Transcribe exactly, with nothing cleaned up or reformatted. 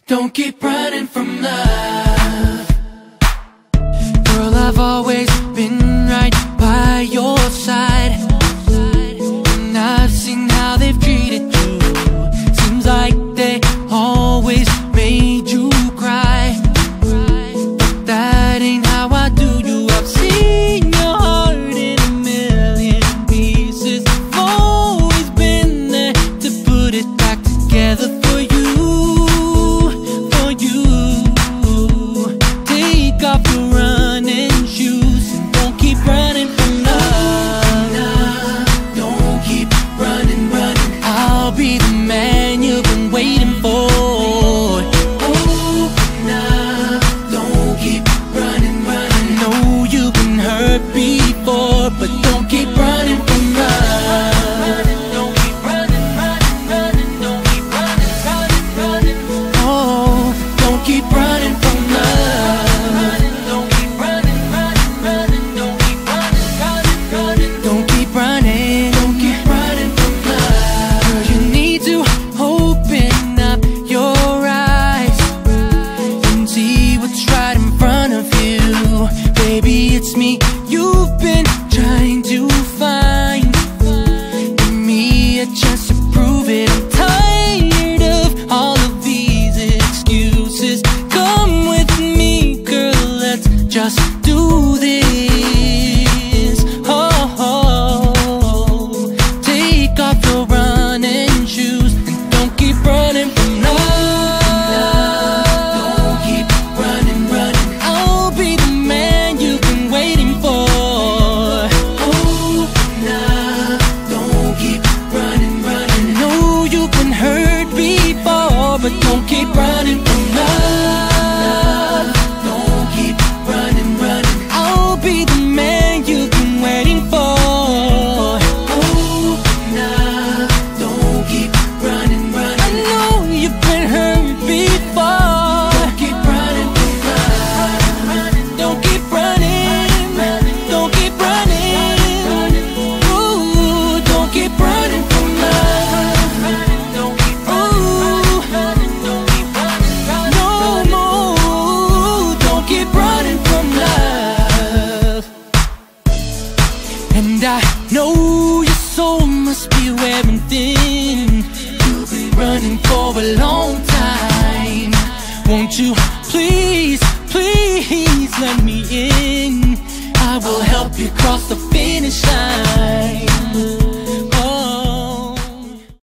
Don't keep running from love. Girl, I've always been right by your side, and I've seen how they've treated you. Seems like they always made you cry, but that ain't how I do you. I've seen your heart in a million pieces. I've always been there to put it back together for you. Take off your running shoes and don't keep running from love. Nah, don't keep running, running. I'll be the man you've been waiting for. Oh, nah, don't keep running, running. I know you've been hurt before, but don't keep running from love. Don't keep running, running, running. Don't keep running, running, running. Oh, don't keep running from love. It's me you've been trying to find. Give me a chance to prove it. I'm tired of all of these excuses. Come with me, girl, let's just do this. Oh, oh. Take off your running shoes and don't keep running from love. Don't keep running, running. I'll be the man you've been waiting for. Oh, nah, don't keep running, running. I know you've been hurt before, but don't keep running from love. Don't keep running, running. I'll be the man you've been waiting for. Oh, nah, don't keep running, running. I know you've been hurt before. Don't keep running from love. Don't keep running. Don't keep running. Ooh, don't keep running from love. Ooh, no more. Don't keep running from love. And I know your soul must be wearing thin. You've been running for a long time. Won't you please, please let me in? I will help you cross the finish line.